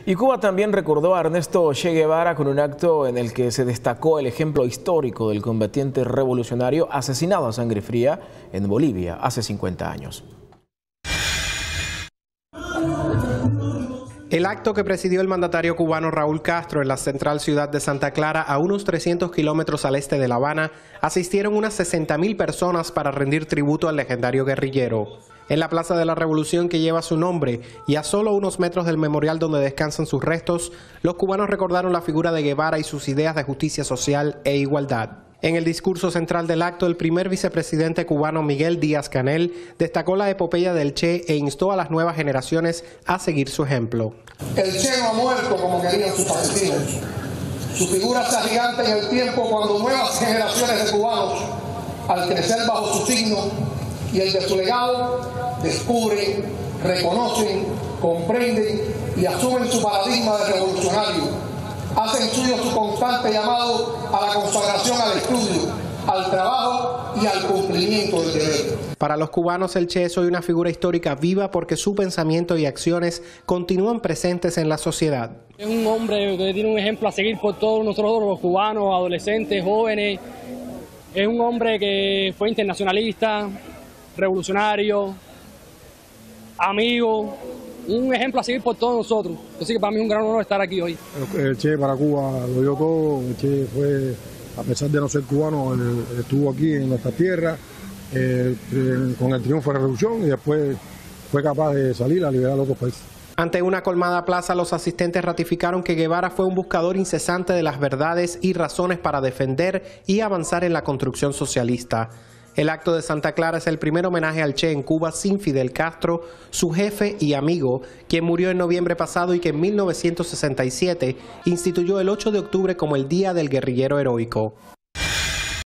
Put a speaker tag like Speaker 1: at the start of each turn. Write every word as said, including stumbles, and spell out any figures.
Speaker 1: Y Cuba también recordó a Ernesto Che Guevara con un acto en el que se destacó el ejemplo histórico del combatiente revolucionario asesinado a sangre fría en Bolivia hace cincuenta años.
Speaker 2: El acto que presidió el mandatario cubano Raúl Castro en la central ciudad de Santa Clara, a unos trescientos kilómetros al este de La Habana, asistieron unas sesenta mil personas para rendir tributo al legendario guerrillero. En la Plaza de la Revolución, que lleva su nombre, y a solo unos metros del memorial donde descansan sus restos, los cubanos recordaron la figura de Guevara y sus ideas de justicia social e igualdad. En el discurso central del acto, el primer vicepresidente cubano Miguel Díaz-Canel destacó la epopeya del Che e instó a las nuevas generaciones a seguir su ejemplo.
Speaker 3: El Che no ha muerto como querían sus asesinos. Su figura se agiganta en el tiempo cuando nuevas generaciones de cubanos, al crecer bajo su signo y el de su legado, descubren, reconocen, comprenden y asumen su paradigma de revolucionario. Hacen suyo su constante llamado a la consagración al estudio, al trabajo y al cumplimiento del deber.
Speaker 2: Para los cubanos, el Che es hoy una figura histórica viva porque su pensamiento y acciones continúan presentes en la sociedad.
Speaker 4: Es un hombre que tiene un ejemplo a seguir por todos nosotros los cubanos, adolescentes, jóvenes. Es un hombre que fue internacionalista, revolucionario, amigo. Un ejemplo a seguir por todos nosotros. Así que para mí es un gran honor estar aquí hoy.
Speaker 5: El Che para Cuba lo dio todo. El Che fue, a pesar de no ser cubano, estuvo aquí en nuestra tierra eh, con el triunfo de la revolución y después fue capaz de salir a liberar a otros países.
Speaker 2: Ante una colmada plaza, los asistentes ratificaron que Guevara fue un buscador incesante de las verdades y razones para defender y avanzar en la construcción socialista. El acto de Santa Clara es el primer homenaje al Che en Cuba sin Fidel Castro, su jefe y amigo, quien murió en noviembre pasado y que en mil novecientos sesenta y siete instituyó el ocho de octubre como el Día del Guerrillero Heroico.